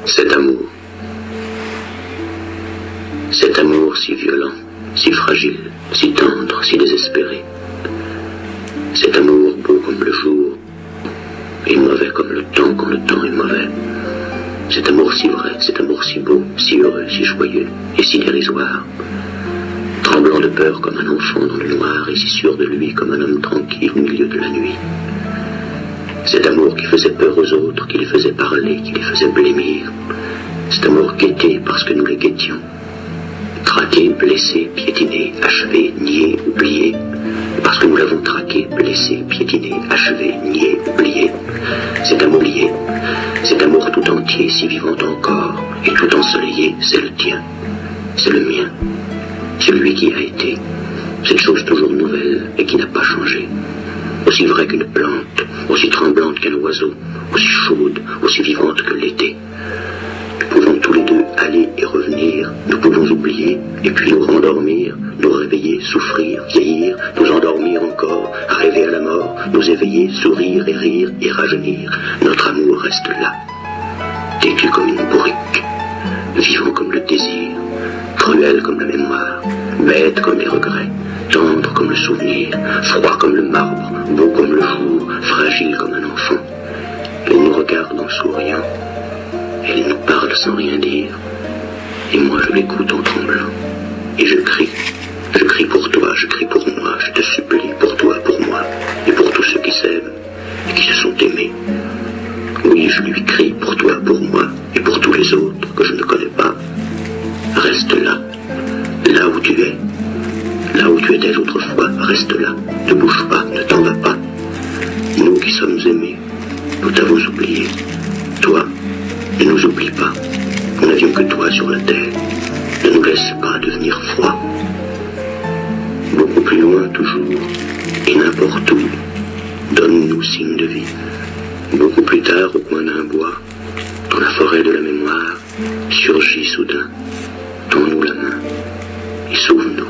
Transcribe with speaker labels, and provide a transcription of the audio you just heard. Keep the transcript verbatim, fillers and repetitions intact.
Speaker 1: Cet amour, cet amour si violent, si fragile, si tendre, si désespéré, cet amour beau comme le jour et mauvais comme le temps quand le temps est mauvais, cet amour si vrai, cet amour si beau, si heureux, si joyeux et si dérisoire, tremblant de peur comme un enfant dans le noir et si sûr de lui comme un homme tranquille au milieu de la nuit. Cet amour qui faisait peur aux autres, qui les faisait parler, qui les faisait blêmir. Cet amour guetté parce que nous les guettions. Traqué, blessé, piétiné, achevé, nié, oublié. Parce que nous l'avons traqué, blessé, piétiné, achevé, nié, oublié. Cet amour lié, cet amour tout entier, si vivant encore, et tout ensoleillé, c'est le tien, c'est le mien. Celui qui a été, cette chose toujours nouvelle et qui n'a pas changé. Aussi vraie qu'une plante, aussi tremblante qu'un oiseau, aussi chaude, aussi vivante que l'été. Nous pouvons tous les deux aller et revenir, nous pouvons oublier, et puis nous rendormir, nous réveiller, souffrir, vieillir, nous endormir encore, rêver à la mort, nous éveiller, sourire et rire et rajeunir. Notre amour reste là, têtu comme une bourrique, vivant comme le désir, cruel comme la mémoire, bête comme les regrets, tendre comme le souvenir, froid comme le marbre, beau comme le jour, fragile comme un enfant. Elle nous regarde en souriant, elle nous parle sans rien dire, et moi je l'écoute en tremblant, et je crie, je crie pour toi, je crie pour moi, je te supplie, pour toi, pour moi, et pour tous ceux qui s'aiment, et qui se sont aimés. Oui, je lui crie pour toi, pour moi, et pour tous les autres que je ne connais pas. Reste là, là où tu es. Là où tu étais autrefois, reste là, ne bouge pas, ne t'en vas pas. Nous qui sommes aimés, nous t'avons oublié. Toi, ne nous oublie pas. Nous n'avions que toi sur la terre. Ne nous laisse pas devenir froid. Beaucoup plus loin toujours, et n'importe où, donne-nous signe de vie. Beaucoup plus tard, au coin d'un bois, dans la forêt de la mémoire, surgit soudain, tends-nous la main et sauve-nous.